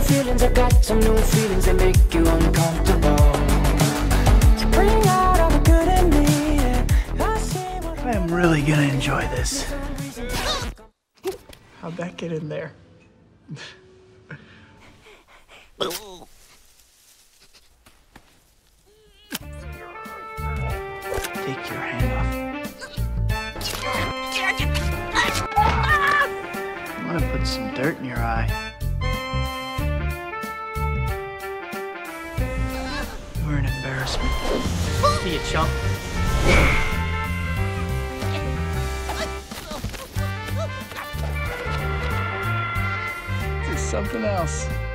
feelings, I got some new feelings that make you uncomfortable. You bring out all the good in me, and I see what I am really gonna enjoy this. How'd that get in there? Take your hand off. I'm gonna put some dirt in your eye. You're an embarrassment. See you, chump. This is something else.